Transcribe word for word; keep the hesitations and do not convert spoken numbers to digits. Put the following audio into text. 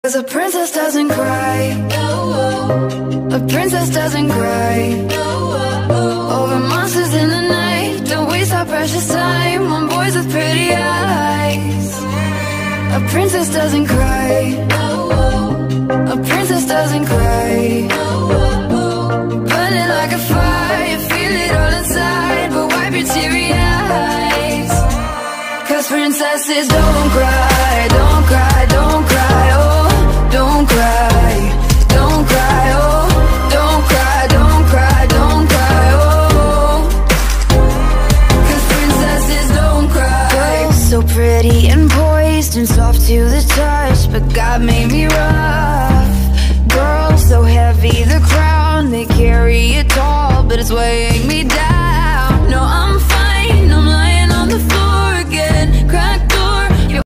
'Cause a princess doesn't cry. A princess doesn't cry over monsters in the night. Don't waste our precious time on boys with pretty eyes. A princess doesn't cry. A princess doesn't cry. Burning like a fire, feel it all inside, but wipe your teary eyes. 'Cause princesses don't cry, don't cry, don't cry, oh, don't cry, don't cry, oh, don't cry, don't cry, don't cry, oh. 'Cause princesses don't cry. Girls so pretty and poised and soft to the touch, but God made me right.